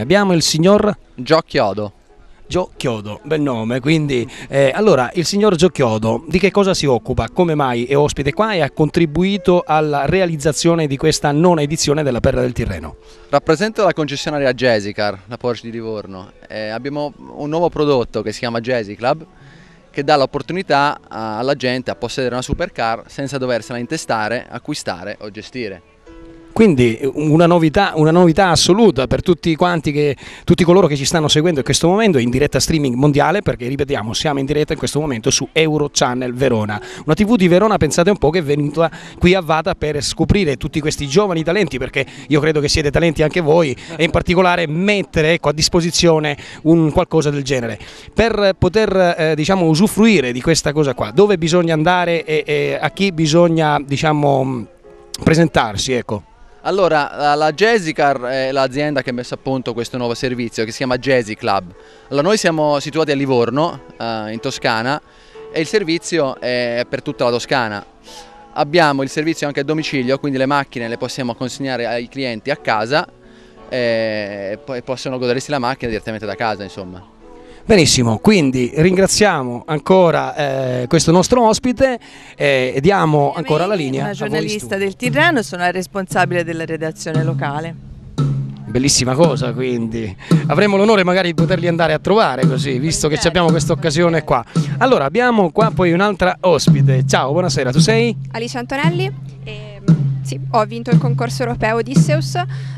Abbiamo il signor Gio Chiodo. Gio Chiodo, bel nome, quindi allora il signor Gio Chiodo di che cosa si occupa, come mai è ospite qua e ha contribuito alla realizzazione di questa nona edizione della Perla del Tirreno? Rappresento la concessionaria Jazzycar, la Porsche di Livorno. Abbiamo un nuovo prodotto che si chiama Jazzy Club, che dà l'opportunità alla gente a possedere una supercar senza doversela intestare, acquistare o gestire. Quindi una novità assoluta per tutti coloro che ci stanno seguendo in questo momento in diretta streaming mondiale, perché ripetiamo siamo in diretta in questo momento su Eurochannel Verona, una TV di Verona, pensate un po', che è venuta qui a Vata per scoprire tutti questi giovani talenti, perché io credo che siete talenti anche voi, e in particolare mettere a disposizione un qualcosa del genere per poter diciamo usufruire di questa cosa qua. Dove bisogna andare e a chi bisogna diciamo presentarsi, ecco? Allora, la Jazzycar è l'azienda che ha messo a punto questo nuovo servizio che si chiama Jazzy Club. Allora, noi siamo situati a Livorno, in Toscana, e il servizio è per tutta la Toscana. Abbiamo il servizio anche a domicilio, quindi le macchine le possiamo consegnare ai clienti a casa e poi possono godersi la macchina direttamente da casa, insomma. Benissimo, quindi ringraziamo ancora questo nostro ospite e diamo ancora la linea. Una giornalista del Tirreno, sono la responsabile della redazione locale. Bellissima cosa, quindi avremo l'onore magari di poterli andare a trovare così, visto che abbiamo questa occasione qua. Allora abbiamo qua poi un'altra ospite. Ciao, buonasera, tu sei? Alice Antonelli. Sì, ho vinto il concorso europeo Odysseus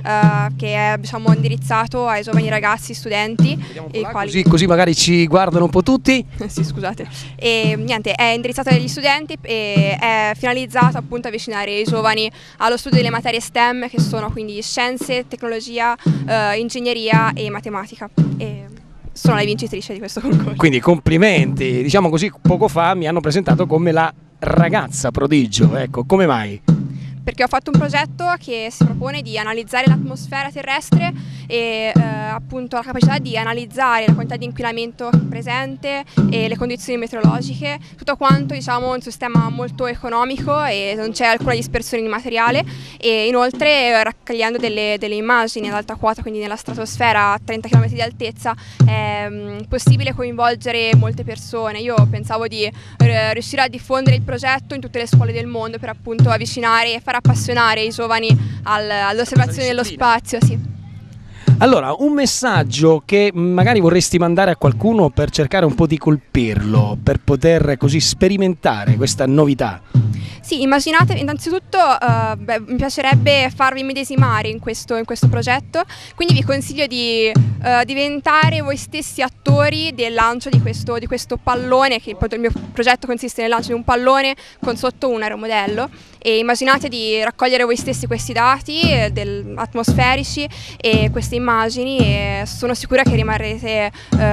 che è diciamo, indirizzato ai giovani ragazzi, studenti così magari ci guardano un po' tutti. Sì, scusate. E niente, è indirizzato agli studenti e è finalizzato appunto a avvicinare i giovani allo studio delle materie STEM, che sono quindi scienze, tecnologia, ingegneria e matematica. E sono la vincitrice di questo concorso. Quindi complimenti, diciamo così, poco fa mi hanno presentato come la ragazza prodigio, ecco, come mai? Perché ho fatto un progetto che si propone di analizzare l'atmosfera terrestre e appunto la capacità di analizzare la quantità di inquinamento presente e le condizioni meteorologiche, tutto quanto diciamo un sistema molto economico e non c'è alcuna dispersione di materiale, e inoltre raccogliendo delle immagini ad alta quota, quindi nella stratosfera a 30 km di altezza, è possibile coinvolgere molte persone. Io pensavo di riuscire a diffondere il progetto in tutte le scuole del mondo per appunto avvicinare e far appassionare i giovani all'osservazione dello spazio. Sì. Allora, un messaggio che magari vorresti mandare a qualcuno per cercare un po' di colpirlo, per poter così sperimentare questa novità. Sì, immaginate, innanzitutto mi piacerebbe farvi medesimare in questo progetto, quindi vi consiglio di diventare voi stessi attori del lancio di questo pallone, che il mio progetto consiste nel lancio di un pallone con sotto un aeromodello, e immaginate di raccogliere voi stessi questi dati atmosferici e queste immagini, e sono sicura che rimarrete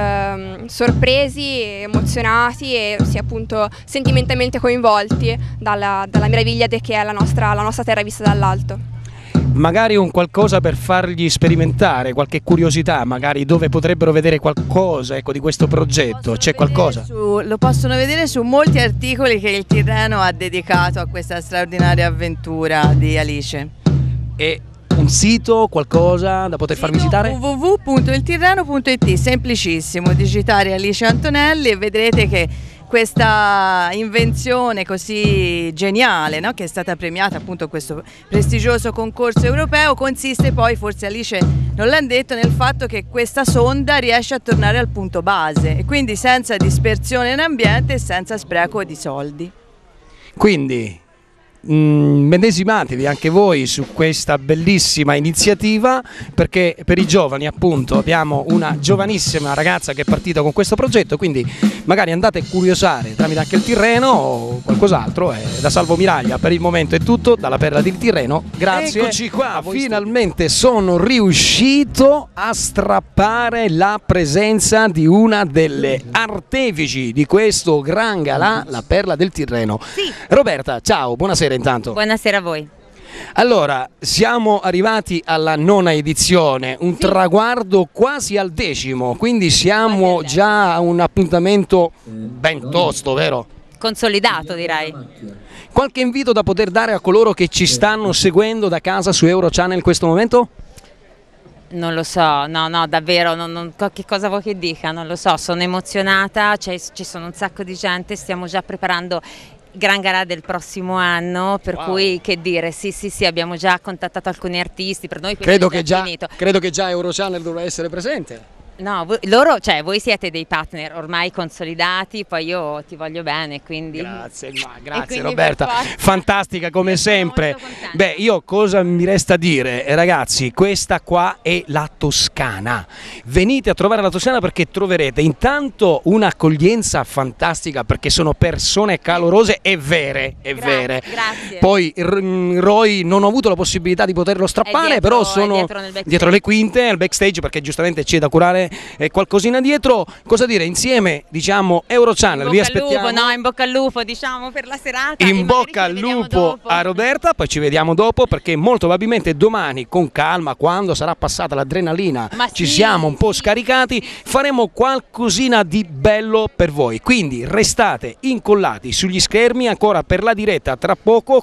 sorpresi, emozionati e sì, appunto sentimentalmente coinvolti dalla meraviglia che è la nostra terra vista dall'alto. Magari un qualcosa per fargli sperimentare, qualche curiosità, magari dove potrebbero vedere qualcosa, ecco, di questo progetto, c'è qualcosa? Lo possono vedere su molti articoli che il Tirreno ha dedicato a questa straordinaria avventura di Alice. E un sito, qualcosa da poter far visitare? www.iltirreno.it, semplicissimo, digitare Alice Antonelli e vedrete che questa invenzione così geniale, no? Che è stata premiata appunto a questo prestigioso concorso europeo, consiste poi, forse Alice non l'ha detto, nel fatto che questa sonda riesce a tornare al punto base e quindi senza dispersione in ambiente e senza spreco di soldi. Quindi medesimatevi anche voi su questa bellissima iniziativa, perché per i giovani appunto abbiamo una giovanissima ragazza che è partita con questo progetto, quindi magari andate a curiosare tramite anche il Tirreno o qualcos'altro. Da Salvo Miraglia per il momento è tutto dalla Perla del Tirreno, grazie. Eccoci qua, finalmente sono riuscito a strappare la presenza di una delle artefici di questo gran galà, la Perla del Tirreno. Sì. Roberta, ciao, buonasera intanto. Buonasera a voi. Allora, siamo arrivati alla nona edizione, un traguardo quasi al 10°, quindi siamo già a un appuntamento ben tosto, vero? Consolidato, direi. Qualche invito da poter dare a coloro che ci stanno seguendo da casa su Eurochannel in questo momento? Non lo so, no, davvero, che cosa vuoi che dica? Non lo so, sono emozionata, ci sono un sacco di gente, stiamo già preparando Gran Garà del prossimo anno, per cui che dire, sì, abbiamo già contattato alcuni artisti, per noi credo che già Eurochannel dovrà essere presente. No, voi siete dei partner ormai consolidati, poi io ti voglio bene, quindi... Grazie Roberta, fantastica come sempre. Beh, io cosa mi resta a dire? Ragazzi, questa qua è la Toscana. Venite a trovare la Toscana perché troverete intanto un'accoglienza fantastica, perché sono persone calorose e vere, Grazie. Poi Roy non ho avuto la possibilità di poterlo strappare, però sono dietro le quinte, al backstage, perché giustamente c'è da curare qualcosina dietro. Cosa dire? Insieme diciamo Eurochannel, vi aspettiamo. In bocca al lupo, diciamo, per la serata. In bocca al lupo a Roberta, poi ci vediamo dopo, perché molto probabilmente domani, con calma, quando sarà passata l'adrenalina, ci siamo un po' scaricati, faremo qualcosina di bello per voi, quindi restate incollati sugli schermi ancora per la diretta tra poco.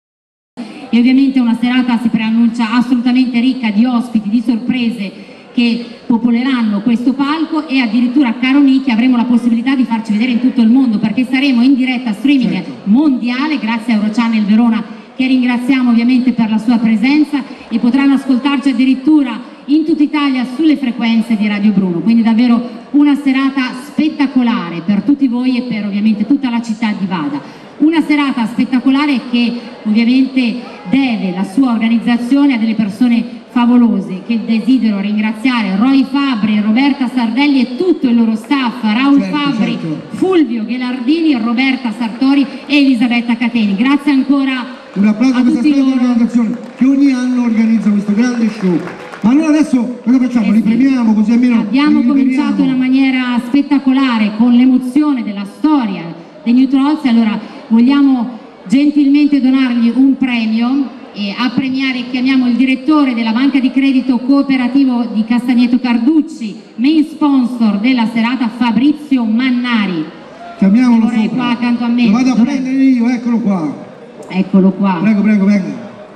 E ovviamente una serata si preannuncia assolutamente ricca di ospiti, di sorprese che popoleranno questo palco, e addirittura, caro Nicky, avremo la possibilità di farci vedere in tutto il mondo, perché saremo in diretta streaming mondiale grazie a Eurochannel Verona, che ringraziamo ovviamente per la sua presenza, e potranno ascoltarci addirittura in tutta Italia sulle frequenze di Radio Bruno. Quindi davvero una serata spettacolare per tutti voi e per ovviamente tutta la città di Vada. Una serata spettacolare che ovviamente deve la sua organizzazione a delle persone favolose, che desidero ringraziare: Roy Fabri, Roberta Sardelli e tutto il loro staff, Raul Fabri, Fulvio Ghelardini, Roberta Sartori e Elisabetta Cateni. Grazie ancora. Un applauso a questa splendida organizzazione che ogni anno organizza questo grande show. Ma allora adesso cosa facciamo? Li premiamo, così almeno abbiamo cominciato in una maniera spettacolare con l'emozione della storia dei New Trolls. Allora vogliamo gentilmente donargli un premio, e a premiare chiamiamo il direttore della Banca di Credito Cooperativo di Castagneto Carducci, main sponsor della serata, Fabrizio Mannari. Chiamiamolo sopra. Qua accanto a me. Lo vado a prendere io, eccolo qua. Eccolo qua. Prego, venga.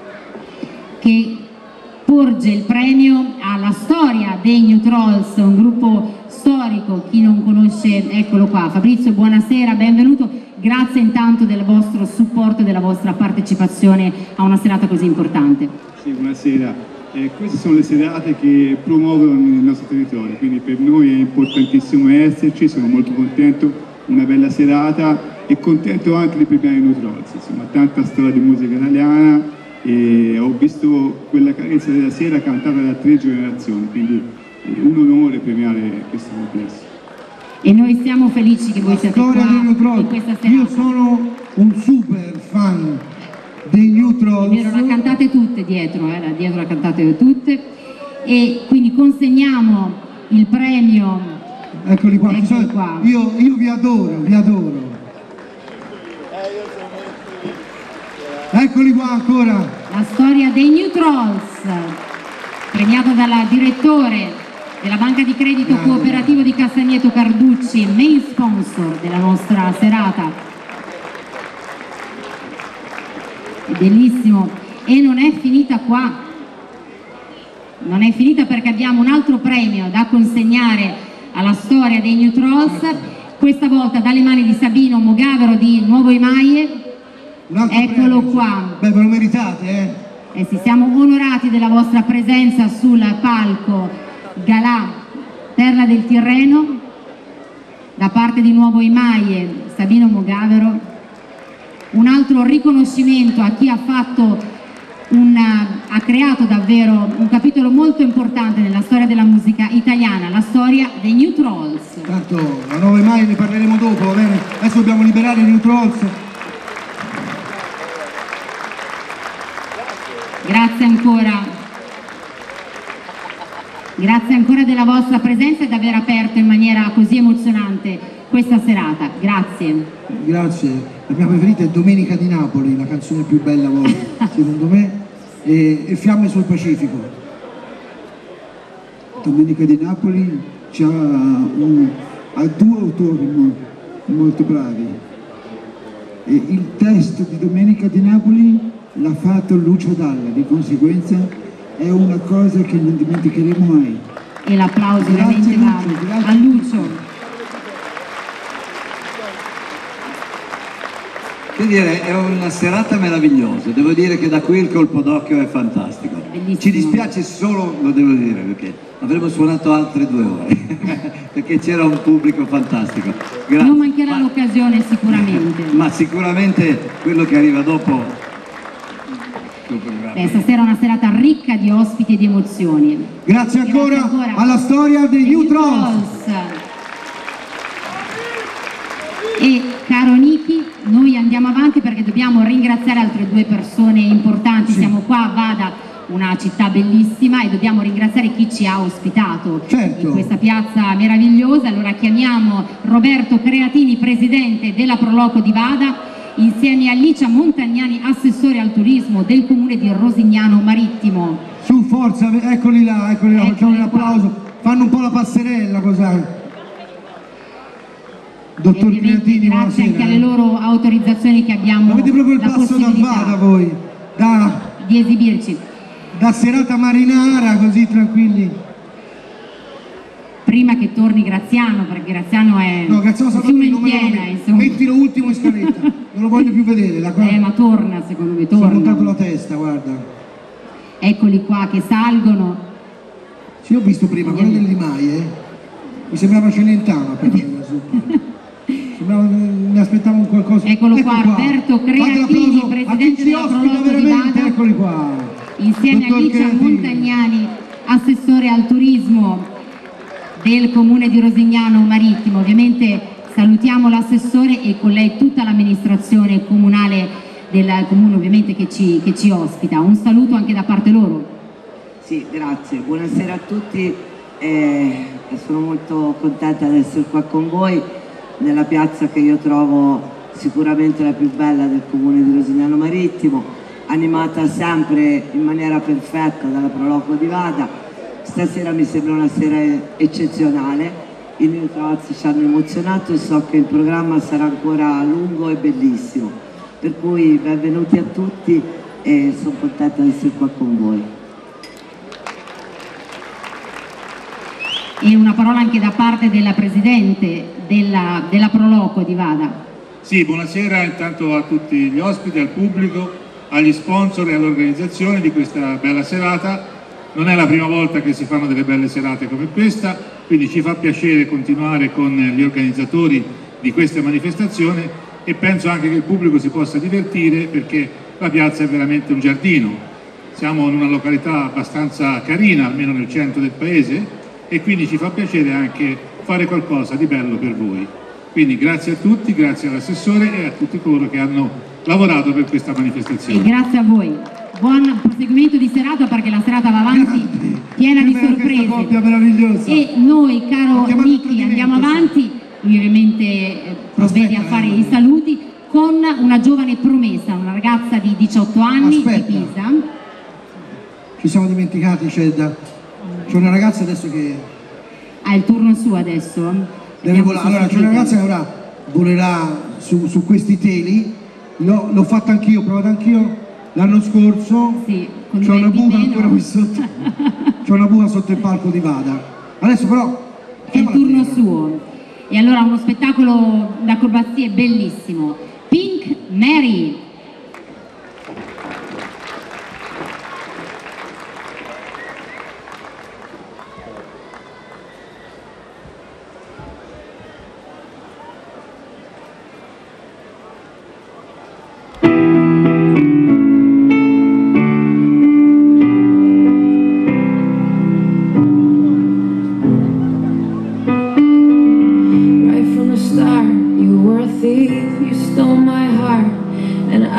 Che porge il premio alla storia dei New Trolls, un gruppo storico, chi non conosce, eccolo qua. Fabrizio, buonasera, benvenuto. Grazie intanto del vostro supporto e della vostra partecipazione a una serata così importante. Sì, buonasera. Queste sono le serate che promuovono il nostro territorio, quindi per noi è importantissimo esserci, sono molto contento, una bella serata e contento anche di premiare i New Trolls, insomma tanta storia di musica italiana, e ho visto quella carezza della sera cantata da 3 generazioni, quindi è un onore premiare questo complesso. E noi siamo felici che voi siate qua in questa serata. Io sono un super fan dei New Trolls. È vero, la cantate tutte dietro, dietro la cantate tutte. E quindi consegniamo il premio. Eccoli qua. Io vi adoro. Eccoli qua ancora. La storia dei New Trolls, premiato dal direttore della Banca di Credito Cooperativo di Castagneto Carducci, main sponsor della nostra serata. È bellissimo. E non è finita qua, non è finita, perché abbiamo un altro premio da consegnare alla storia dei New Trolls, questa volta dalle mani di Sabino Mogavero di Nuovo Emaie. Eccolo qua. Beh, ve lo meritate, sì, siamo onorati della vostra presenza sul palco Galà Perla del Tirreno, da parte di Nuovo Emaie, Sabino Mogavero. Un altro riconoscimento a chi ha creato davvero un capitolo molto importante nella storia della musica italiana, la storia dei New Trolls. Tanto a Nuovo Emaie ne parleremo dopo, va bene? Adesso dobbiamo liberare i New Trolls. Grazie ancora. Grazie ancora della vostra presenza e di aver aperto in maniera così emozionante questa serata. Grazie. Grazie. La mia preferita è Domenica di Napoli, la canzone più bella vostra, secondo me, e Fiamme sul Pacifico. Domenica di Napoli ha 2 autori molto bravi. E il testo di Domenica di Napoli l'ha fatto Lucio Dalla, di conseguenza è una cosa che non dimenticheremo mai. E l'applauso veramente va a Lucio. Che dire, è una serata meravigliosa, devo dire che da qui il colpo d'occhio è fantastico. Bellissimo. Ci dispiace solo, lo devo dire, perché avremmo suonato altre 2 ore, perché c'era un pubblico fantastico. Grazie. Non mancherà l'occasione sicuramente. Ma sicuramente quello che arriva dopo. Stasera è una serata ricca di ospiti e di emozioni. Grazie ancora alla storia dei New Trolls. E caro Niki, noi andiamo avanti perché dobbiamo ringraziare altre 2 persone importanti. Sì. Siamo qua a Vada, una città bellissima, e dobbiamo ringraziare chi ci ha ospitato in questa piazza meravigliosa. Allora chiamiamo Roberto Creatini, presidente della Proloco di Vada, insieme a Licia Montagnani, assessore al turismo del comune di Rosignano Marittimo. Su, forza, eccoli là, facciamo un applauso. Fanno un po' la passerella, cos'è? Dottor Creatini, grazie anche alle loro autorizzazioni che abbiamo. Avete proprio il passo da Vada voi, di esibirci. Da serata marinara, così tranquilli. Prima che torni Graziano, perché Graziano è no, Graziano fiume in piena, insomma. Mettilo ultimo in scaletta, non lo voglio più vedere. Ma torna, secondo me, torna. Si è montato la testa, guarda. Eccoli qua che salgono. Sì, ho visto prima quello del Limaie, mi sembrava Celentano per mi aspettavo un qualcosa. Eccolo qua, Alberto Creatini, presidente della Proloco di Vada, eccoli qua, insieme a Licia Montagnani, assessore al turismo del comune di Rosignano Marittimo. Ovviamente salutiamo l'assessore e con lei tutta l'amministrazione comunale del comune, ovviamente, che ci ospita. Un saluto anche da parte loro. Sì, grazie, buonasera a tutti, sono molto contenta di essere qua con voi nella piazza che io trovo sicuramente la più bella del comune di Rosignano Marittimo, animata sempre in maniera perfetta dalla Proloco di Vada. Stasera mi sembra una sera eccezionale, i New Trolls ci hanno emozionato e so che il programma sarà ancora lungo e bellissimo, per cui benvenuti a tutti e sono contenta di essere qua con voi. E una parola anche da parte della Presidente della Proloco di Vada. Sì, buonasera intanto a tutti gli ospiti, al pubblico, agli sponsor e all'organizzazione di questa bella serata. Non è la prima volta che si fanno delle belle serate come questa, quindi ci fa piacere continuare con gli organizzatori di queste manifestazioni e penso anche che il pubblico si possa divertire perché la piazza è veramente un giardino. Siamo in una località abbastanza carina, almeno nel centro del paese, e quindi ci fa piacere anche fare qualcosa di bello per voi. Quindi grazie a tutti, grazie all'assessore e a tutti coloro che hanno lavorato per questa manifestazione. E grazie a voi. Buon proseguimento di serata perché la serata va avanti piena di sorprese. E noi, caro Niki, andiamo avanti. Lui ovviamente provvede a fare i saluti con una giovane promessa, una ragazza di 18 anni di Pisa. Ci siamo dimenticati, c'è una ragazza adesso che... Ha il turno suo adesso? Allora c'è una ragazza che ora volerà su questi teli, l'ho fatto anch'io, ho provato anch'io l'anno scorso, sì, c'ho una buca ancora qui sotto, c'ho una buca sotto il palco di Vada. Adesso però... È il turno suo. E allora uno spettacolo d'acrobazie bellissimo. Pink Mary. You stole my heart and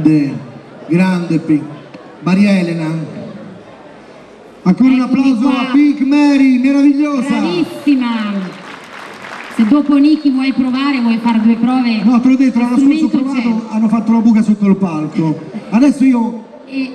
grande Maria Elena. Ancora un applauso a Pink Mary, meravigliosa. Bravissima. Se dopo Niki vuoi provare, vuoi fare 2 prove. No, te l'ho detto, l'anno scorso ho provato, hanno fatto la buca sotto il palco. Adesso io,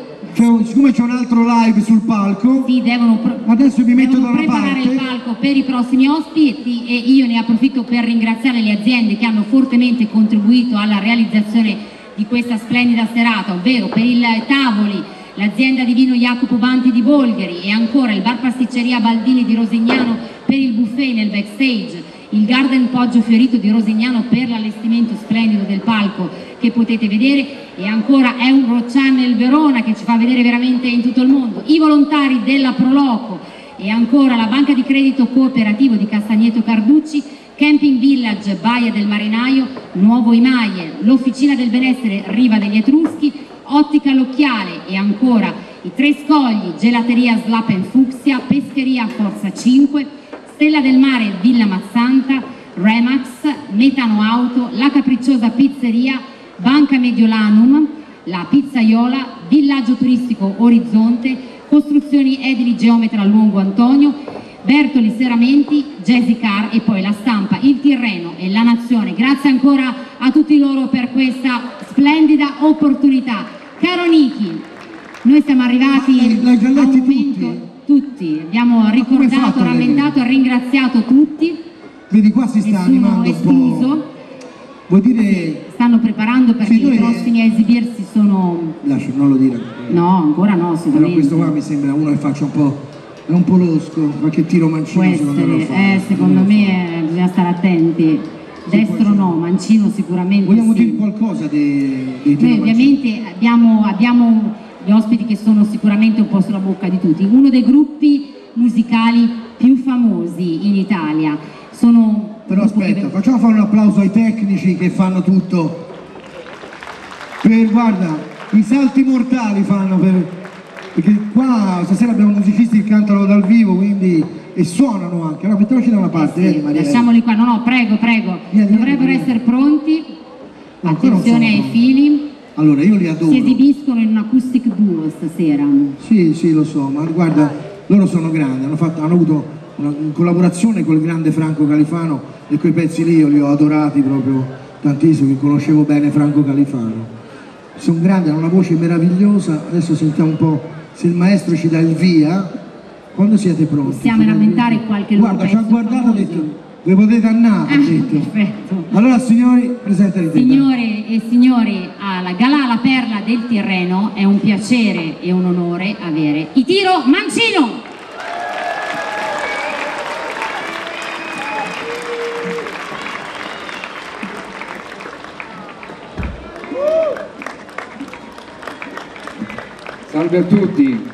siccome c'è un altro live sul palco, adesso mi metto da una preparare il palco per i prossimi ospiti e io ne approfitto per ringraziare le aziende che hanno fortemente contribuito alla realizzazione di questa splendida serata, ovvero per i tavoli l'azienda di vino Jacopo Banti di Bolgheri e ancora il bar pasticceria Baldini di Rosignano per il buffet nel backstage, il Garden Poggio Fiorito di Rosignano per l'allestimento splendido del palco che potete vedere e ancora Euro Channel Verona che ci fa vedere veramente in tutto il mondo, i volontari della Proloco e ancora la banca di credito cooperativo di Castagneto Carducci, Camping Village Baia del Marinaio, Nuovo Imaie, l'Officina del Benessere Riva degli Etruschi, Ottica L'Occhiale e ancora i Tre Scogli, Gelateria Slapen Fucsia, Pescheria Forza 5, Stella del Mare Villa Mazzanta, Remax, Metano Auto, La Capricciosa Pizzeria, Banca Mediolanum, La Pizzaiola, Villaggio Turistico Orizzonte, Costruzioni Edili Geometra Luongo Antonio, Bertoli Serramenti, Jessica e poi La Stampa, Il Tirreno e La Nazione. Grazie ancora a tutti loro per questa splendida opportunità. Caro Niki, noi siamo arrivati al momento, tutti, abbiamo ricordato, rammentato e ringraziato tutti. Vedi qua si sta animando un po'. Vuoi dire... Stanno preparando perché i prossimi a esibirsi sono... Lascia, non lo dire. No, ancora no, sicuramente. Però questo qua mi sembra uno che faccia un po'... È un po' losco, qualche tiro mancino secondo me. Secondo me bisogna stare attenti. Destro no, mancino sicuramente. Vogliamo dire qualcosa dei tiri? Noi ovviamente abbiamo gli ospiti che sono sicuramente un po' sulla bocca di tutti. Uno dei gruppi musicali più famosi in Italia. Però aspetta, facciamo fare un applauso ai tecnici che fanno tutto. Guarda, i salti mortali fanno perché qua stasera abbiamo musicisti che cantano dal vivo, quindi e suonano anche. Allora mettiamoci da una parte, Maria. Lasciamoli qua, no, prego. Dovrebbero essere pronti. Attenzione ai fili. Allora, io li adoro. Si esibiscono in un acoustic duo stasera. Sì, lo so, ma guarda, loro sono grandi, hanno avuto una collaborazione con il grande Franco Califano e quei pezzi lì io li ho adorati proprio tantissimo, che conoscevo bene Franco Califano. Sono grandi, hanno una voce meravigliosa. Adesso sentiamo un po' se il maestro ci dà il via. Quando siete pronti? Possiamo rammentare qualche loro pezzo. Guarda, ci ha guardato e ha detto, vi potete andare, ha detto. Perfetto. Allora signori, presentali te. Signore e signori, alla Galà La Perla del Tirreno è un piacere e un onore avere i Tiro Mancino. Salve a tutti.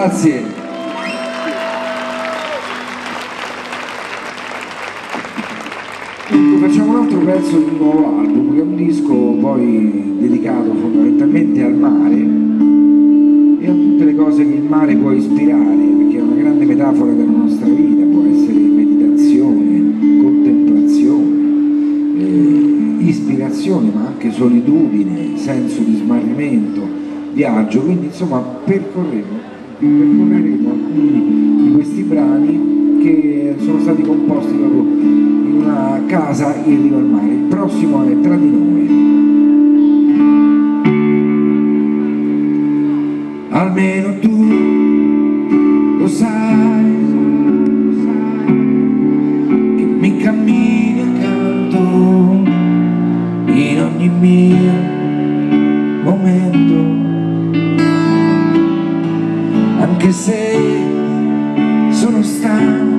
Grazie. Facciamo un altro pezzo di un nuovo album, che è un disco poi dedicato fondamentalmente al mare e a tutte le cose che il mare può ispirare, perché è una grande metafora della nostra vita, può essere meditazione, contemplazione, ispirazione, ma anche solitudine, senso di smarrimento, viaggio. Quindi insomma percorreremo alcuni di questi brani che sono stati composti proprio in una casa in riva al mare. Il prossimo è Tra di noi. Almeno tu lo sai che mi cammini accanto in ogni mio momento, anche se sono stanco,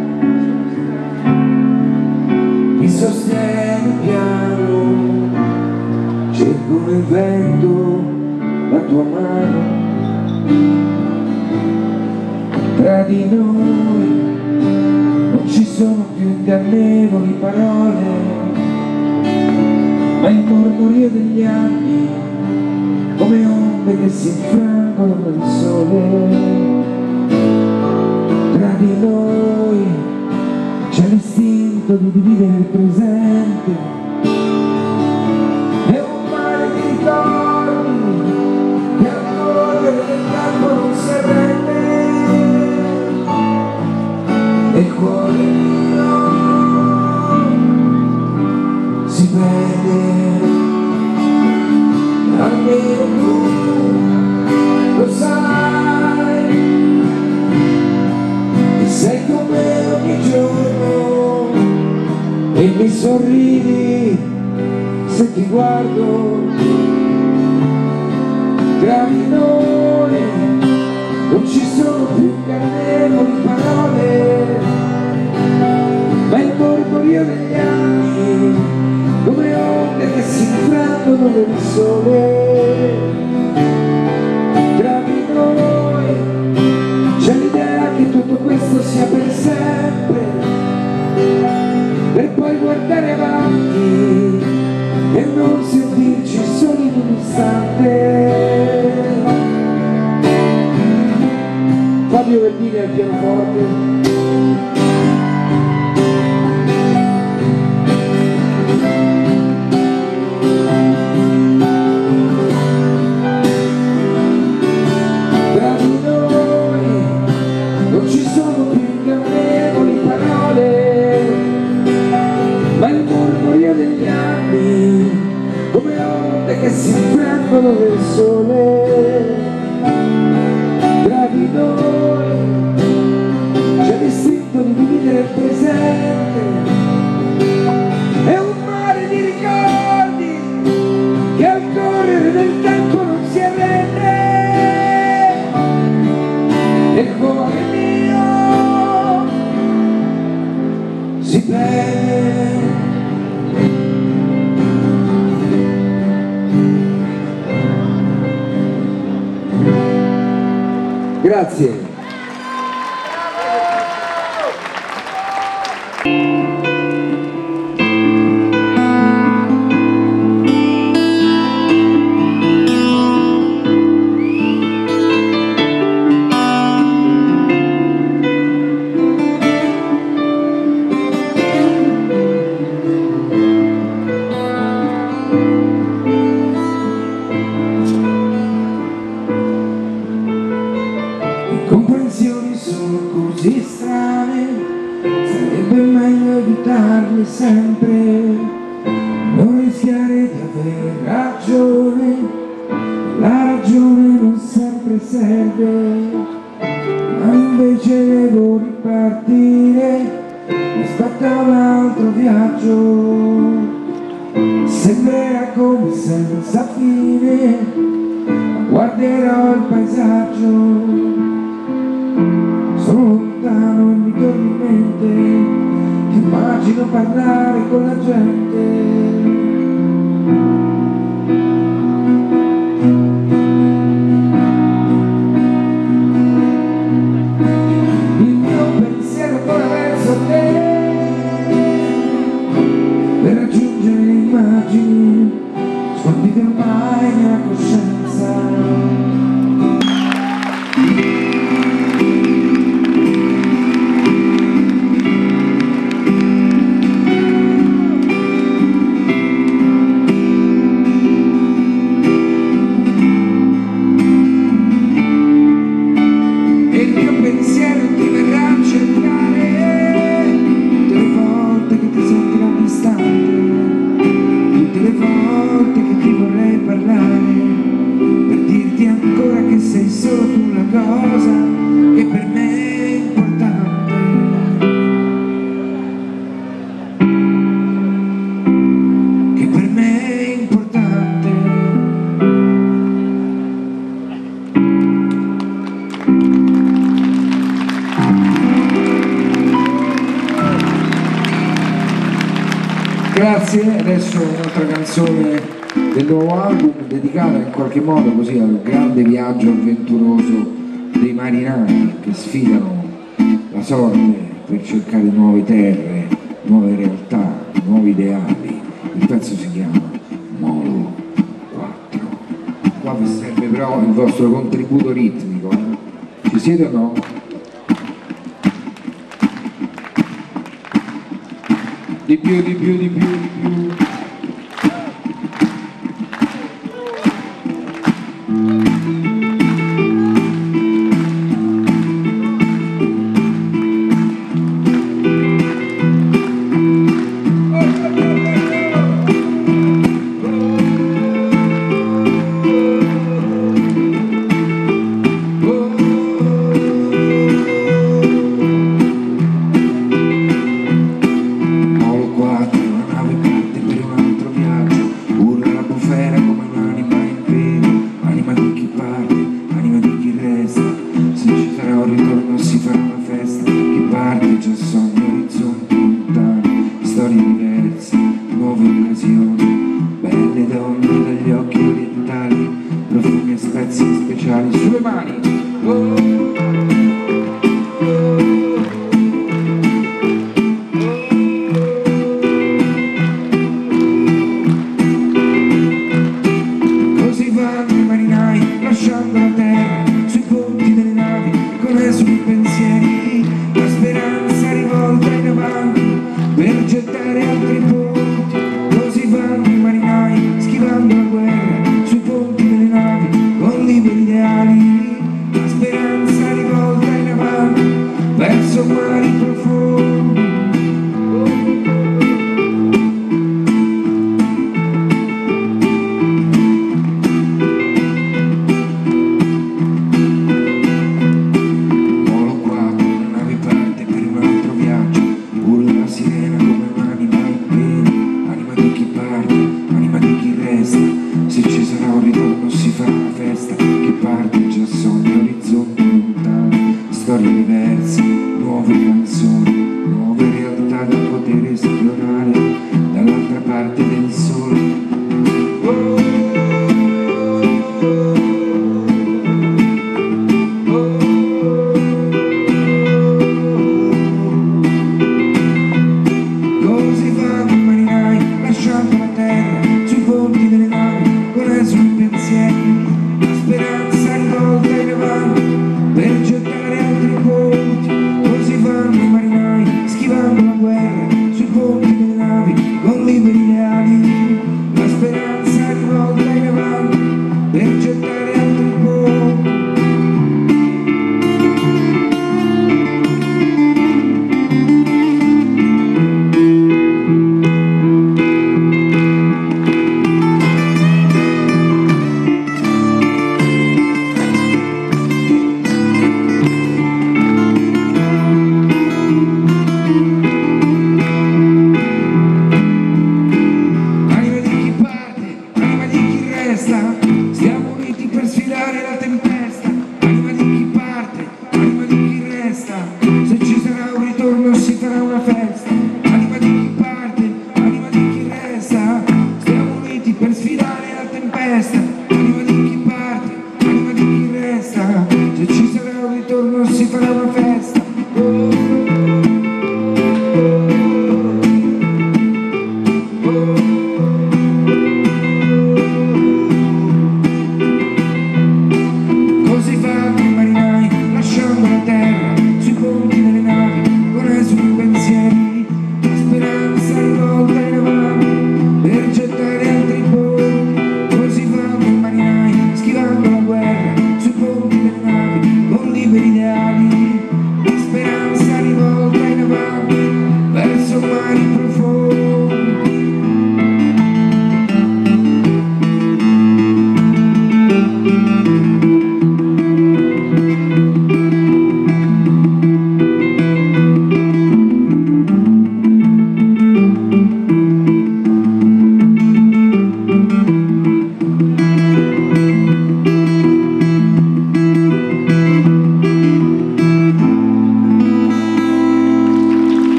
mi sostieni piano, cerco nel vento la tua mano. Tra di noi non ci sono più ingannevoli parole, ma il mormorio degli anni come onde che si infrangono nel sole. Tra di noi c'è l'istinto di dividere il presente, è un mare di ricordi che al correre del tempo non si arrende, e il cuore mio si vede. Almeno tu lo sai, e sei con me ogni giorno e mi sorridi se ti guardo. Tra di noi non ci sono più ingannevoli parole, ma il mormorio degli anni come onde che si infrangono nel sole. Tra di noi c'è l'idea che tutto questo sia per sempre, per poi guardare avanti e non sentirci soli in un istante. Fabio Verdini al pianoforte. Che si infrangono nel sole. Tra di noi c'è l'istinto di dividere il presente, è un mare di ricordi che al correre del tempo non si arrende, e il cuore mio si perde. Grazie. Sempre non rischiare di aver ragione, la ragione non sempre serve, ma invece devo ripartire, mi aspetta un altro viaggio, sembrerà come senza fine, guarderò il paesaggio, sono lontano e mi torno in mente, immagino parlare con la gente. raggiungere le immagini sfondite ormai nella coscienza. Grazie, adesso un'altra canzone del nuovo album dedicata in qualche modo così al grande viaggio avventuroso dei marinai che sfidano la sorte per cercare nuove terre, nuove realtà, nuovi ideali. Il pezzo si chiama Molo 4. Qua vi serve però il vostro contributo ritmico, eh? Ci siete o no? Di più, di più, di più, di più. Schivando la guerra sui ponti delle navi con liberi ideali.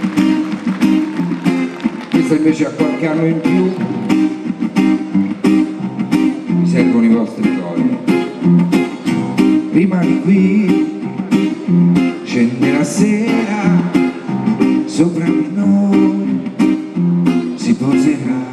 Questa invece ha qualche anno in più, mi servono i vostri cori. Rimani qui, scende la sera, sopra di noi si poserà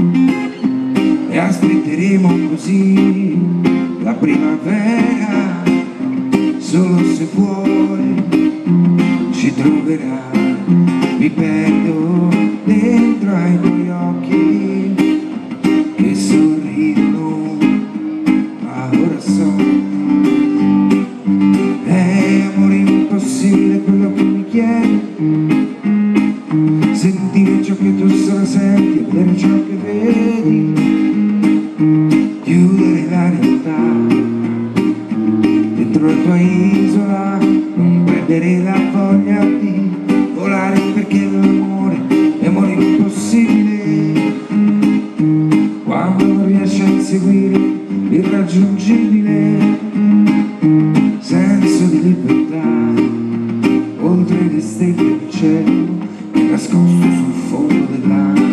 e aspetteremo così la primavera, solo se vuoi ci troverà. Mi perdo dentro ai tuoi occhi che sorridono, ma ora so è amore impossibile quello che mi chiedi, sentire ciò che tu solo senti e vedere ciò che vedi, chiudere la realtà dentro la tua isola, non perdere la voglia di volare, perché l'amore è amore impossibile quando non riesci a inseguire l'irraggiungibile senso di libertà oltre le stelle del cielo è nascosto sul fondo dell'acqua.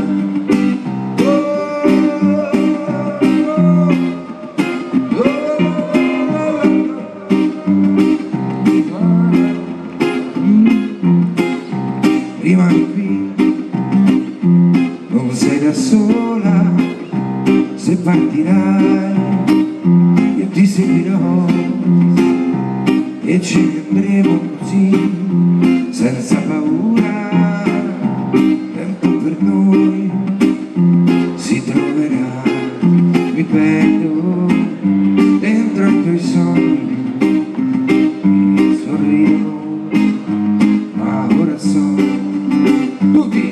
Rimani qui, non sei da sola, se partirai io ti seguirò e ci andremo così, senza paura, tempo per noi si troverà. Mi perdo dentro i tuoi sogni, mi sorrido, ma ora so tutti.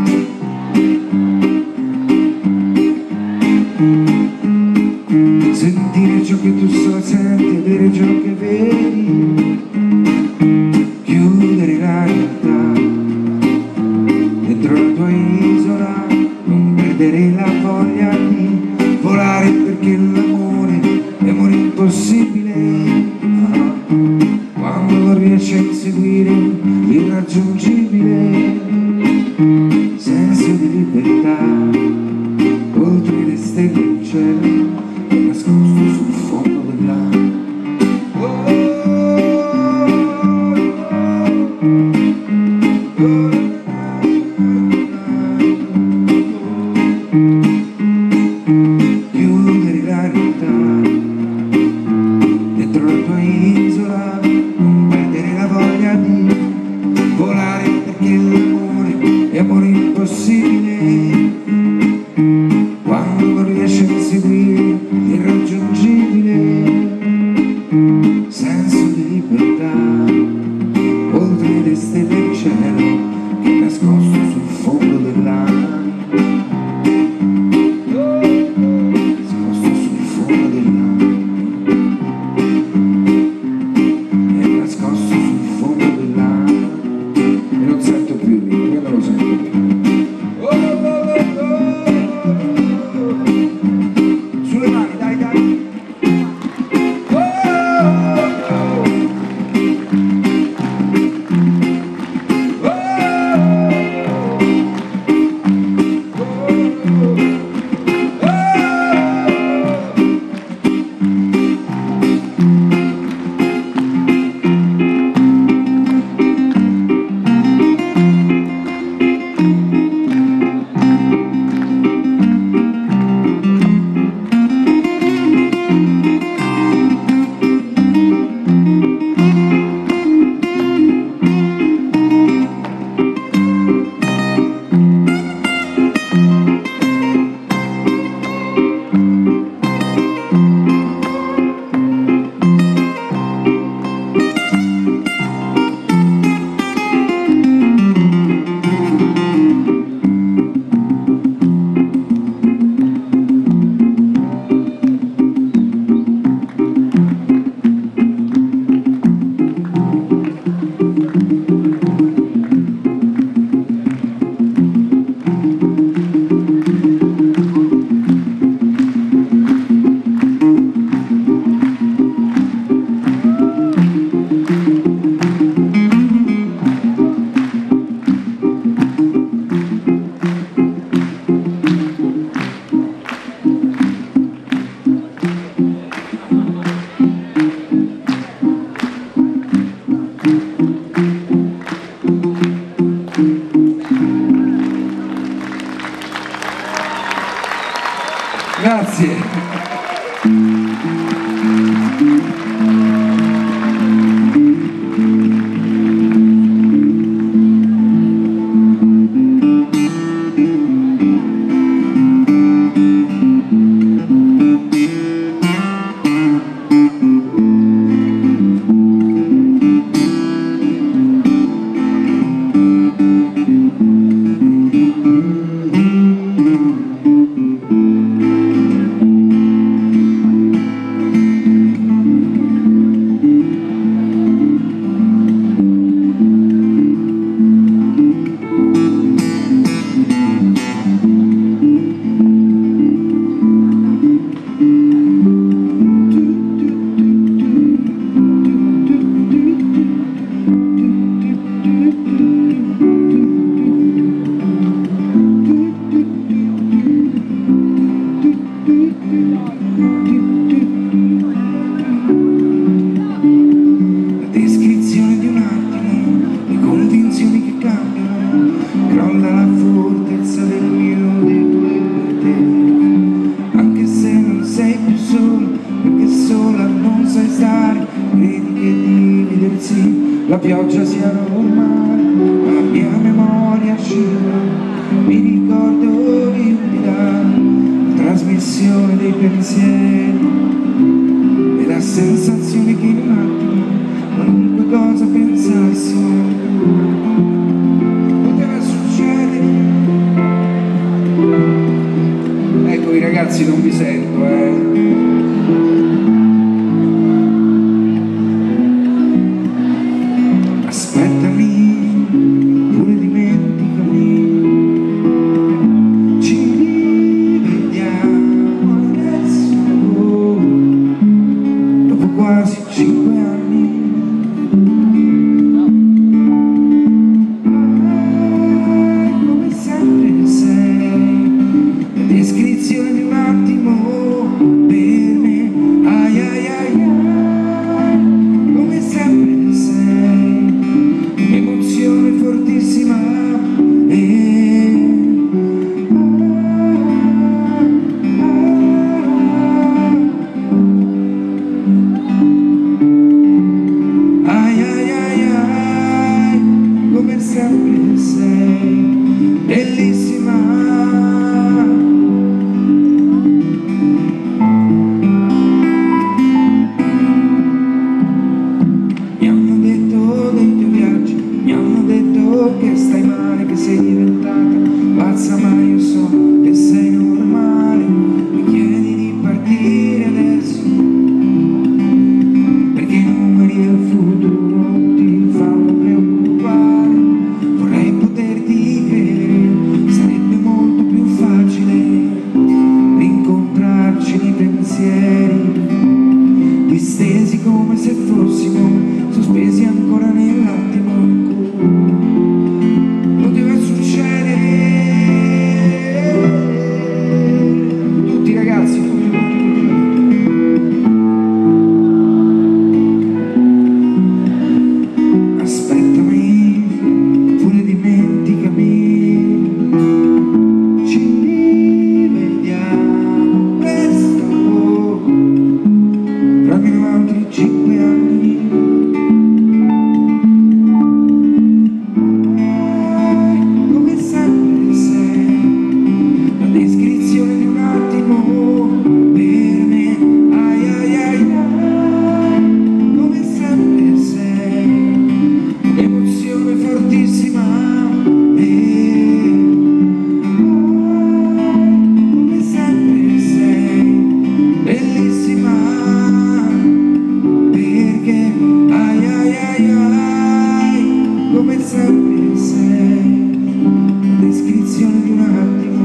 Sentire ciò che tu so senti, vedere ciò che vedi, chiudere la realtà dentro la tua isola, non perdere la voglia di volare, perché l'amore è amore impossibile quando non riesci a inseguire l'irraggiungibile senso di libertà oltre le stelle del cielo è nascosto sul fondo dell'acqua. Chiudere la realtà dentro la tua isola, non perdere la voglia di volare, perché l'amore è amore la pioggia sia normale, la mia memoria scivola, mi ricordo vividità, la trasmissione dei pensieri e la sensazione che in un attimo qualunque cosa pensassi poteva succedere. Ecco, i ragazzi non vi sento, Aspettami, pure dimenticami, ci rivediamo adesso, dopo quasi 5 anni. Come sempre sei la descrizione di un attimo per me, ai ai ai ai, come sempre sei un'emozione fortissima ai ai ai ai, come sempre sei bellissima. Mi hanno detto dei tuoi viaggi, mi hanno detto che stai male, che sei diventata pazza, ma io so che sei normale. Mi chiedi di partire adesso perché i numeri del futuro ti fanno preoccupare. Vorrei poterti credere, sarebbe molto più facile rincontrarci nei pensieri, distesi come se fossimo sospesi ancora nell'attimo in cui poteva succedere. Tutti ragazzi, aspettami, pure dimenticami, ci rivediamo presto, fra almeno altri 5 anni. Come sempre sei la descrizione di un attimo per me, ai ai ai ai, come sempre sei un'emozione fortissima come sempre sei bellissima, perché ai ai ai ai, come sempre sei la descrizione di un attimo.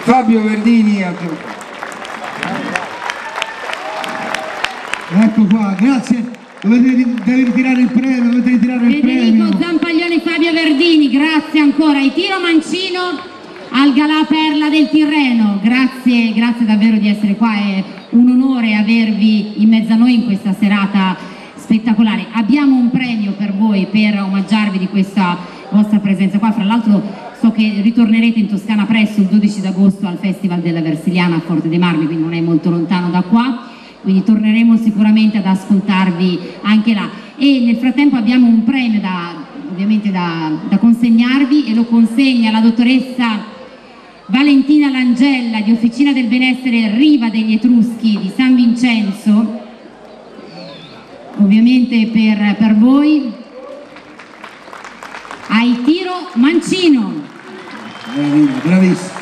Fabio Verdini. Ecco qua, grazie. Deve ritirare il premio, dovete ritirare il premio. Federico Zampaglione, Fabio Verdini, grazie ancora. E Tiro Mancino al Galà Perla del Tirreno, grazie davvero di essere qua, è un onore avervi in mezzo a noi in questa serata spettacolare. Abbiamo un premio per voi per omaggiarvi di questa vostra presenza qua, fra l'altro so che ritornerete in Toscana presto il 12 d'agosto al Festival della Versiliana a Forte dei Marmi, quindi non è molto lontano da qua. Quindi torneremo sicuramente ad ascoltarvi anche là. E nel frattempo abbiamo un premio ovviamente da consegnarvi, e lo consegna la dottoressa Valentina Langella di Officina del Benessere Riva degli Etruschi di San Vincenzo, ovviamente per voi, ai Tiro Mancino. Bravissimo.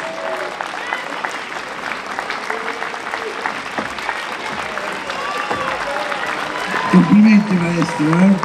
Complimenti maestro,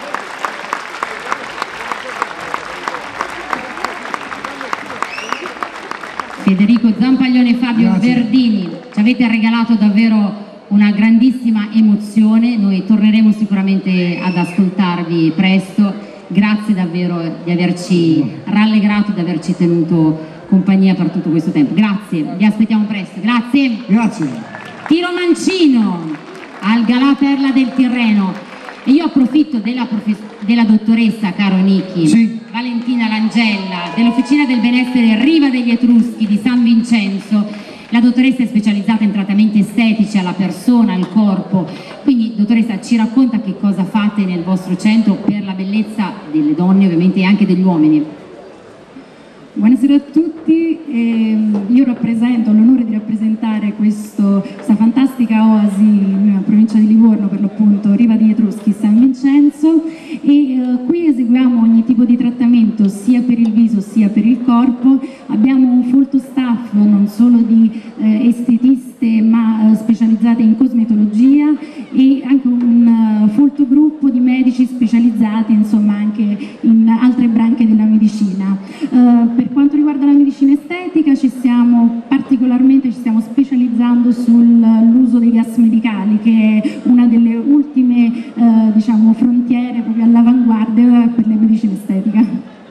Federico Zampaglione e Fabio Verdini, ci avete regalato davvero una grandissima emozione, noi torneremo sicuramente ad ascoltarvi presto, grazie davvero di averci rallegrato, di averci tenuto compagnia per tutto questo tempo, grazie, vi aspettiamo presto, grazie. Grazie. Tiro Mancino al Galà Perla del Tirreno, e io approfitto della dottoressa, caro Nichi, sì, Valentina Langella dell'Officina del Benessere Riva degli Etruschi di San Vincenzo. La dottoressa è specializzata in trattamenti estetici alla persona, al corpo, quindi dottoressa ci racconta che cosa fate nel vostro centro per la bellezza delle donne ovviamente e anche degli uomini. Buonasera a tutti, io rappresento, ho l'onore di rappresentare questa fantastica oasi in provincia di Livorno, per l'appunto Riva degli Etruschi, San Vincenzo, e qui eseguiamo ogni tipo di trattamento sia per il viso sia per il corpo. Abbiamo un folto staff non solo di estetiste ma specializzate in cosmetologia, e anche un folto gruppo di medici specializzati insomma anche in altre branche della medicina. Per quanto riguarda la medicina estetica ci stiamo specializzando sull'uso dei gas medicali, che è una delle ultime diciamo frontiere proprio all'avanguardia per la medicina estetica.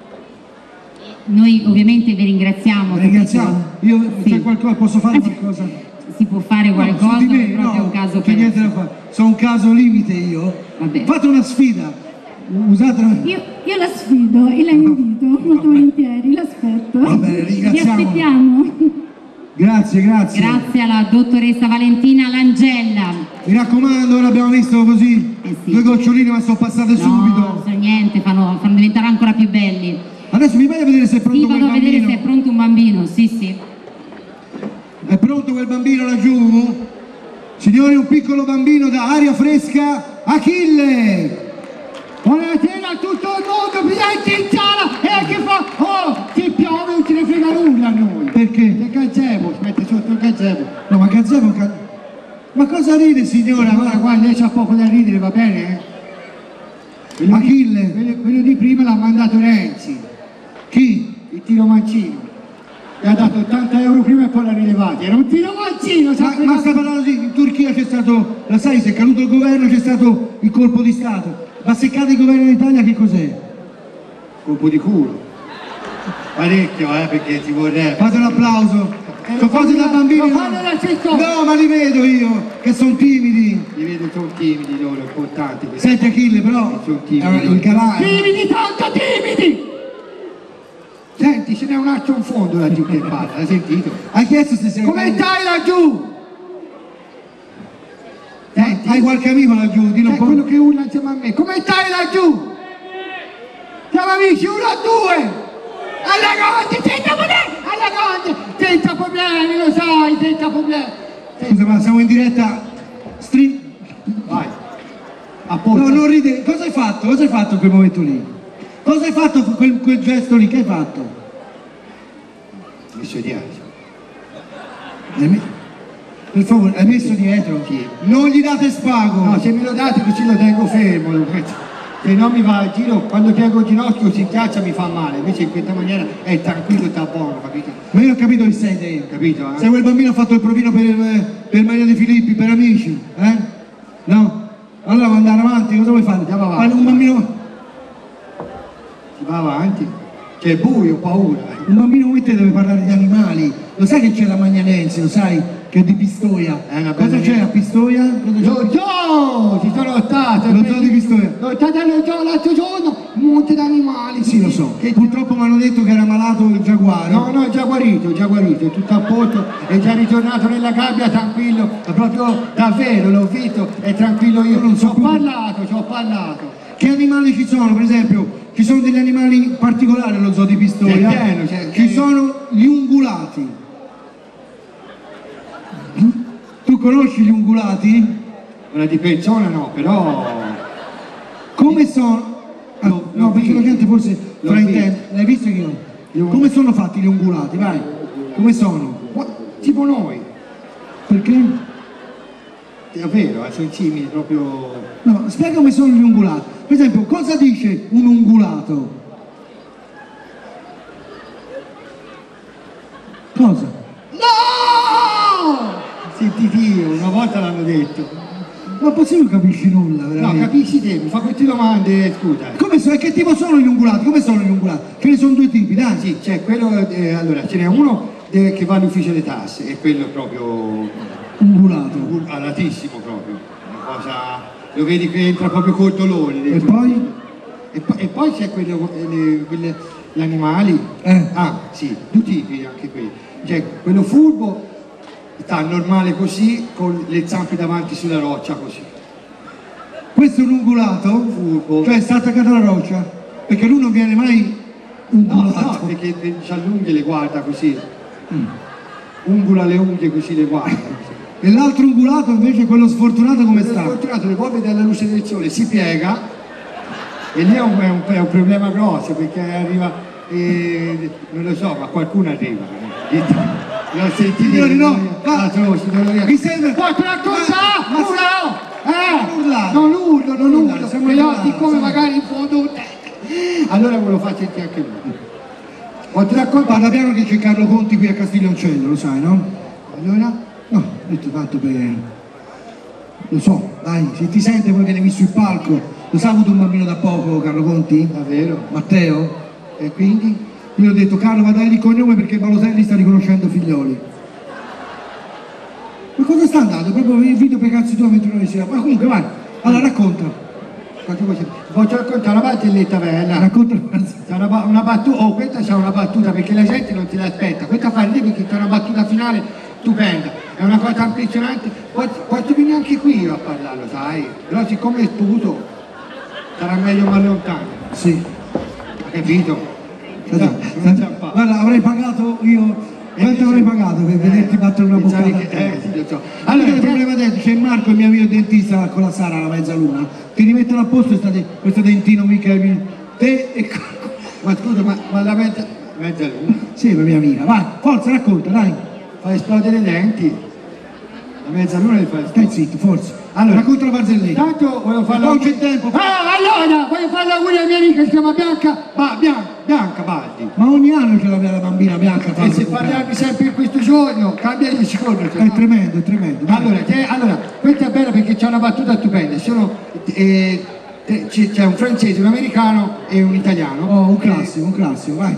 Noi ovviamente vi ringraziamo. Io sì. C'è qualcosa, posso fare qualcosa? Si può fare qualcosa? No, me, è proprio un caso che niente da fare. Sono un caso limite io. Vabbè. Fate una sfida. Usatela. Io la sfido e la invito molto volentieri, l'aspetto. Va bene, ringraziamo. Vi aspettiamo. Grazie. Grazie alla dottoressa Valentina Langella. Mi raccomando, ora abbiamo visto così sì. 2 goccioline ma sono passate subito. No, so niente, fanno diventare ancora più belli. Adesso mi vai a vedere se è pronto quel bambino. Vado a vedere se è pronto un bambino, sì. È pronto quel bambino laggiù? Signori, un piccolo bambino da aria fresca, Achille! Buonasera a tutto il mondo, presente in sala, e che fa? Oh, che piove, non ce ne frega nulla a noi. Perché? Il gazebo, si mette sotto il gazebo. No, ma gazebo... Ma cosa ride, signora? Guarda, lei c'ha poco da ridere, va bene? Achille? Quello di prima l'ha mandato Renzi. Chi? Il Tiro Mancino. Gli ha dato 80 euro prima e poi l'ha rilevato. Era un Tiro Mancino. Ma sta parlando di... In Turchia c'è stato... La sai, se è caduto il governo c'è stato il colpo di Stato. Ma se cade il governo d'Italia che cos'è? Colpo di culo. Parecchio, perché ti vorrebbe. Fate un applauso. Sono cose da bambini. No, ma li vedo io, che sono timidi. Li vedo, sono timidi loro, importanti. Senti Achille, però, il Galà... Timidi, tanto timidi! Senti, ce n'è un altro in fondo laggiù che parla, hai sentito? Hai chiesto se sei... Come stai laggiù? Senti, hai qualche amico laggiù? Dillo un po'. Quello che urla insieme a me. Come stai laggiù? Siamo amici, 1 a 2! Alla grande, senza problemi! Alla grande, senza problemi, lo sai, senza problemi! Scusa, ma siamo in diretta... Vai! No, non ride. Cosa hai fatto? Cosa hai fatto in quel momento lì? Cosa hai fatto quel gesto lì? Che hai fatto? Messo dietro. Per favore, hai messo dietro? Sì. Non gli date spago! No, se me lo date così lo tengo fermo. se no mi va a giro, quando piego il ginocchio si schiaccia mi fa male, invece in questa maniera è tranquillo e sta buono, capito? Ma io ho capito chi sei te. Capito? Se quel bambino ha fatto il provino per Maria De Filippi, per amici, no? Allora vuoi andare avanti, cosa vuoi fare? Andiamo avanti. Un bambino... Si va avanti, c'è buio, ho paura. Un bambino come te deve parlare di animali, lo sai che c'è la Magnanense, lo sai? Che è di Pistoia. Cosa c'è a Pistoia? Lo zoo! Ci sono stato! Lo zoo di Pistoia? Lo stato allo zoo l'altro giorno, un monte d'animali. Sì, lo so. Purtroppo mi hanno detto che era malato il giaguaro. No, è già guarito, è tutto a posto, è già ritornato nella gabbia tranquillo, è proprio davvero, l'ho visto, è tranquillo io. Non so, ci ho parlato. Che animali ci sono, per esempio? Ci sono degli animali particolari allo zoo di Pistoia? Ci sono gli ungulati. Tu conosci gli ungulati? Ora di persona no, però... Come sono? No, perché la gente forse fraintende. L'hai visto che no? Come sono fatti gli ungulati? Vai. Come sono? Tipo noi. Perché? È vero, sono simili proprio... No, spiega come sono gli ungulati. Per esempio, cosa dice un ungulato? Cosa? No! Sentiti io, una volta l'hanno detto. Ma poi non capisci nulla, veramente. No, capisci te, mi fa queste domande, scusa. Come so, che tipo sono gli ungulati? Come sono gli ungulati? Ce ne sono due tipi, dai. Sì, c'è quello, allora, ce n'è uno che va all'ufficio delle tasse, e quello è proprio... Ungulato. Ungulatatissimo proprio. Una cosa... Lo vedi che entra proprio col dolore. E poi? E poi c'è quello, gli animali. Ah, sì, due tipi anche quelli. C'è quello furbo, sta normale così, con le zampe davanti sulla roccia così. Questo è un ungulato? Furbo. Cioè sta attaccato alla roccia? Perché lui non viene mai ungulato. No, perché c'ha le unghie, le guarda così. Ungula le unghie così, le guarda. E l'altro ungulato invece, quello sfortunato, come sta? Quello sfortunato le può vedere alla luce del sole, si piega, e lì è un problema grosso, perché arriva, non lo so, ma qualcuno arriva. L'ho sentito. Signori, no, mi sembra. Posso raccontare? Non urlo, però siccome magari in fondo... Allora ve lo faccio sentire anche lui. Posso raccontare? Parla piano che c'è Carlo Conti qui a Castiglioncello, lo sai, no? Allora? No, detto tanto per... Lo so, dai, se ti sente poi viene messo sul palco. Lo sa, ha avuto un bambino da poco, Carlo Conti? Davvero? Matteo? E quindi? Io ho detto, Carlo, va dagli il cognome perché Balotelli sta riconoscendo figlioli. Ma cosa sta andando? Proprio il video per cazzi tua mentre noi siamo. Ma comunque vai, allora racconta. Voglio raccontare una barzelletta bella. Racconta una battuta. Oh, questa c'è una battuta perché la gente non te l'aspetta. Questa fa ridere perché c'è una battuta finale stupenda. È una cosa impressionante. Posso venire anche qui io a parlarlo, sai? Però siccome è sputo, sarà meglio ma lontano. Sì. Ha capito? Guarda, avrei pagato io. Quanto avrei pagato per vederti battere una boccata? Sì, lo so. Allora il problema adesso c'è Marco, il mio amico dentista con la Sara alla mezzaluna, ti rimettono a posto questo dentino mica te e... Ma scusa, ma la mezzaluna? Sì, la mia amica, vai, forza, racconta, dai. Fa esplodere i denti. La mezzaluna li fa esplodere. Stai zitto, forza. Allora, racconta la barzelletta. Tanto voglio farla... Non c'è tempo. Allora, voglio farla auguri alla mia amica che si chiama Bianca Baldi. Ma ogni anno ce l'aveva la bambina Bianca. E se parliamo sempre in questo giorno, cambia di secondo. È tremendo, è tremendo. Allora, questa è bella perché c'è una battuta stupenda. C'è un francese, un americano e un italiano. Oh, un classico, vai.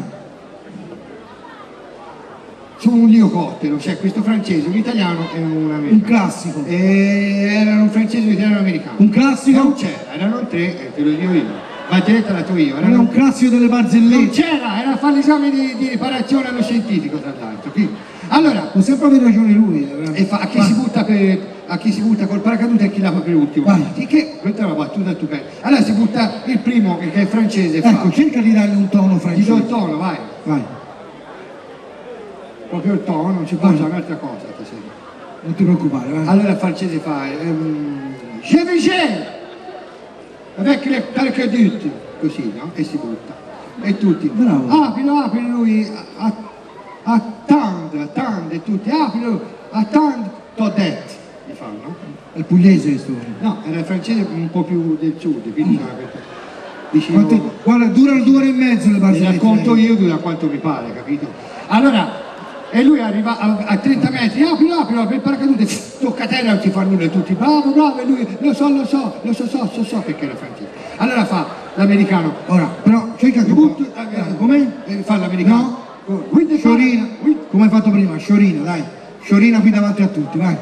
Sono un elicottero, c'è questo francese, un italiano e un americano. Un classico. Erano un francese, un italiano e un americano. Un classico? Non c'era, erano tre, te lo dico io. La diretta la tua io. Era un classico delle barzellette. Non c'era, era a fare l'esame di riparazione allo scientifico, tra l'altro. Allora, può sempre avere ragione lui. A chi si butta col paracadute e chi la fa per ultimo. Che questa è una battuta stupenda. Allora si butta il primo che è francese. Ecco, cerca di dargli un tono francese. Ti do il tono, vai. Proprio il tono, non ci può usare un'altra cosa stasera. Non ti preoccupare, vai. Allora il francese fa Je vais avec le paracadute, così, no? E si butta. E tutti. Bravo. Apri lui, attende tutti, attende, t'ho detto. Li fanno. È il pugliese questo. No, era il francese un po' più del sud, quindi Guarda, durano 2 ore e mezzo le barzellette. Le racconto io, dura quanto mi pare, capito? Allora, e lui arriva a 30 metri, apri, per paracadute, tocca a terra, non ti fa nulla, e tutti bravo, e lui lo so perché era francese. Allora fa l'americano, ora, però cerca che come? Fa l'americano. No? Sciorina, come hai fatto prima, Sciorina, dai. Sciorina qui davanti a tutti, vai.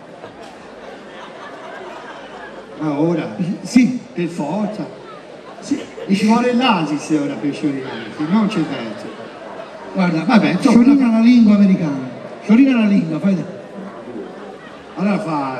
Ma ora? Sì. Per forza. Sì. E ci vuole l'Asis ora per sciorinare, non c'è verso. Guarda, vabbè, sciorina la lingua americana. Sciorina la lingua, fai. Allora fa.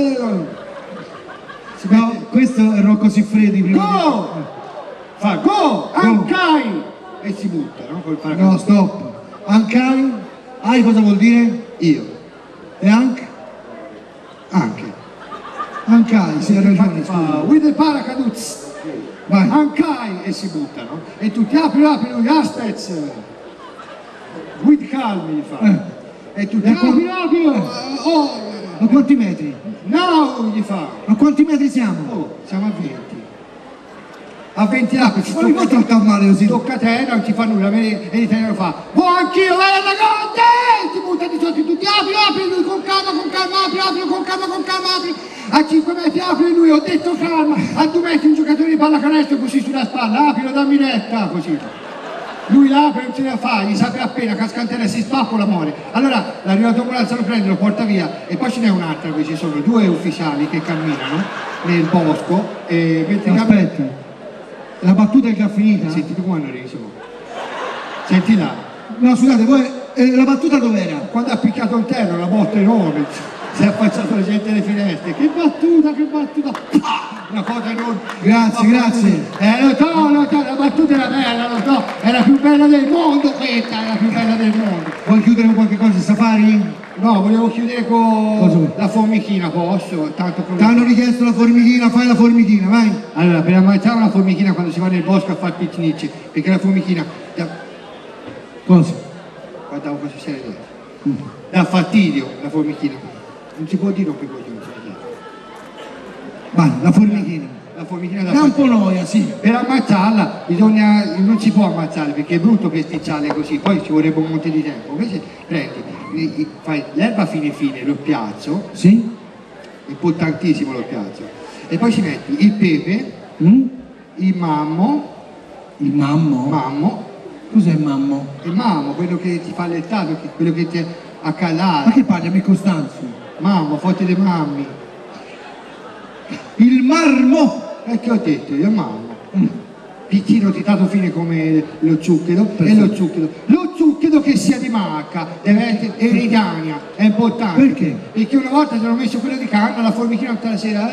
No, questo è Rocco Siffredi prima. Go! Fa go! Ankai! E si butta, no? Col paracadute. No, stop. Ankai? Ai cosa vuol dire? Io. E anche? Anche. Ankai, sì, hai ragione. Fa with the paracadutes. Vai. Ankai! E si buttano. E tutti apri, lui aspetta. With calmi gli fa. E tutti apri. A quanti metri? No, gli fa. A quanti metri siamo? Oh, siamo a 20. A 20 apri. Ma non può trattare male così. Tocca a te, non ti fa nulla. E l'italiano fa. Oh, anch'io, vai alla grande! Ti butta di sotto tutti. Apri, lui con calma, apri, con calma, apri. A 5 metri apri lui, ho detto calma. A 2 metri un giocatore di pallacanestro così sulla spalla. Aprilo, dammi retta, così. Lui l'apre, non ce la fa, gli sapre appena, casca in terra, si spappola, muore. Allora l'arrivato ambulanza lo prende, lo porta via e poi ce n'è un'altra, qui ci sono 2 ufficiali che camminano nel bosco e mentre aspetta, la battuta è già finita? Senti come hanno riso. Senti là. No, scusate, voi la battuta dov'era? Quando ha picchiato in terra, una botta enorme. Si è affacciato la gente alle finestre. Che battuta! Una cosa enorme. Grazie. Lo so, la battuta era bella, lo so. È la più bella del mondo questa, è la più bella del mondo. Vuoi chiudere con qualche cosa, Safari? No, volevo chiudere con la formichina, posso? Ti hanno richiesto la formichina, fai la formichina, vai. Allora, per ammazzare una formichina quando si va nel bosco a fare picnic, perché la formichina... Cosa? Guardavo cosa c'era dentro. Dà fastidio la formichina. Non si può dire un coglione. Vai, la formichina. La formichina da un po' noia, sì. Per ammazzarla non si può ammazzare perché è brutto pesticciare così, poi ci vorrebbe un monte di tempo. Invece prendi, fai l'erba fine, lo piazzo. Sì. Importantissimo lo piazzo. E poi ci metti il pepe, il mammo. Il mammo? Mammo. Cos'è il mammo? Il mammo, quello che ti fa allettato, quello che ti accallara. Ma che parli a me Costanzo? Mammo, fotte le mammi. Il marmo! Che ho detto, il mammo. Piccino titato fine come lo zucchero. E lo zucchero che sia di marca, deve essere ereditania, è importante. Perché? Perché una volta ci hanno messo quello di canna, la formichina tutta la sera.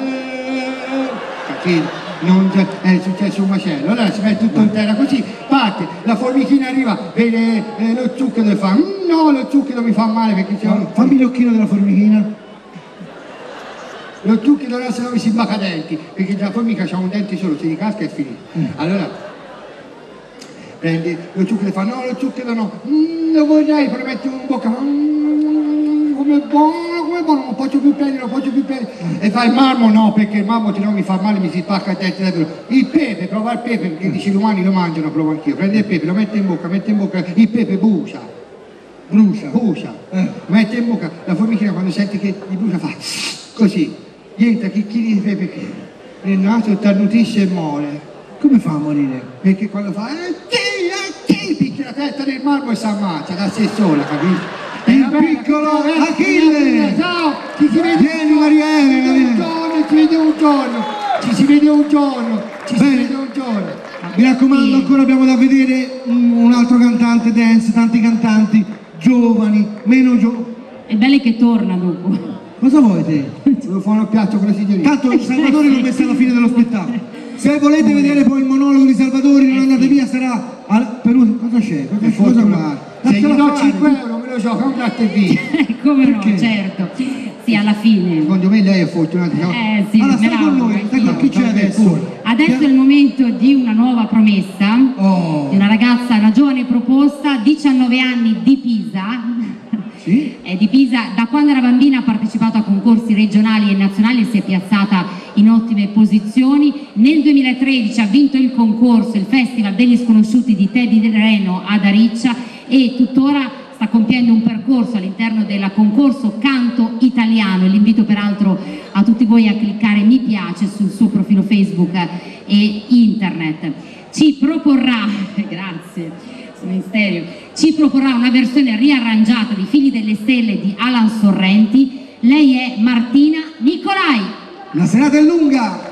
Non è successo un macello, allora si mette tutto in terra così, parte, la formichina arriva, vede lo zucchero e fa no, lo zucchero mi fa male perché c'è fammi l'occhino della formichina. Lo zucchero no, se no mi si imbacca denti, perché la formica c'ha un dente solo, se gli casca è finito. Allora prende lo zucchero e fa no, lo zucchero no, lo vorrei, però metti in bocca, come buono, non posso più prendere, e fa il marmo no, perché il marmo se no mi fa male, mi si spacca il dente davvero. Il pepe, prova il pepe, perché dice gli umani lo mangiano, provo anch'io, prende il pepe, lo mette in bocca, il pepe brucia, mette in bocca, la formichina quando sente che gli brucia fa così, gli entra chicchini di pepe nel naso, tarnutisce e muore. Come fa a morire? Perché quando fa picchia la testa nel marmo e si ammazza da sé sola, capito? Il piccolo Achille! Ciao! Ci si vede vieni Marielle! Ci si vede un giorno! Mi raccomando, ancora abbiamo da vedere un altro cantante dance, tanti cantanti giovani, meno giovani. È bello che torna dopo. Cosa vuoi te? Devo fare un piatto con la signorina. Tanto Salvatore l'ho messo alla fine dello spettacolo. Se volete vedere poi il monologo di Salvatore, non andate via, sarà cosa c'è? Se gli do 5 euro me lo gioca un gratta e via. Come no, certo. Sì, alla fine. Secondo me lei è fortunata. Sì, allora stai con noi, chi c'è adesso? Adesso è il momento di una nuova promessa, di una ragazza, una giovane proposta, 19 anni di Pisa. è di Pisa. Da quando era bambina ha partecipato a concorsi regionali e nazionali e si è piazzata in ottime posizioni. Nel 2013 ha vinto il concorso, il Festival degli Sconosciuti di Teddy Reno ad Ariccia, e tuttora sta compiendo un percorso all'interno del concorso Canto Italiano. L'invito peraltro a tutti voi a cliccare mi piace sul suo profilo Facebook e internet. Ci proporrà, grazie, sono in stereo, ci proporrà una versione riarrangiata di Figli delle Stelle di Alan Sorrenti. Lei è Martina Nicolai. La serata è lunga!